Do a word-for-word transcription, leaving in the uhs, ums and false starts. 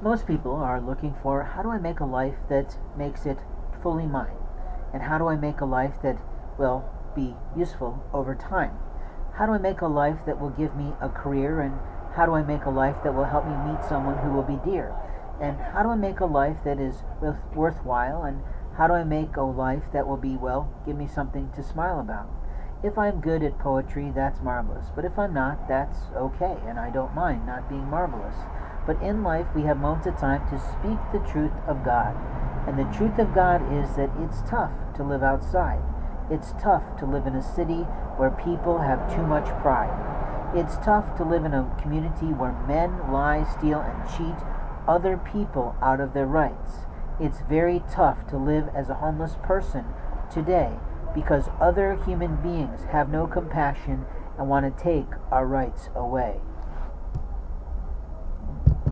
Most people are looking for, how do I make a life that makes it fully mine? And how do I make a life that will be useful over time? How do I make a life that will give me a career? And how do I make a life that will help me meet someone who will be dear? And how do I make a life that is worthwhile? And how do I make a life that will be, well, give me something to smile about? If I'm good at poetry, that's marvelous. But if I'm not, that's okay, and I don't mind not being marvelous. But in life, we have moments of time to speak the truth of God. And the truth of God is that it's tough to live outside. It's tough to live in a city where people have too much pride. It's tough to live in a community where men lie, steal, and cheat other people out of their rights. It's very tough to live as a homeless person today because other human beings have no compassion and want to take our rights away.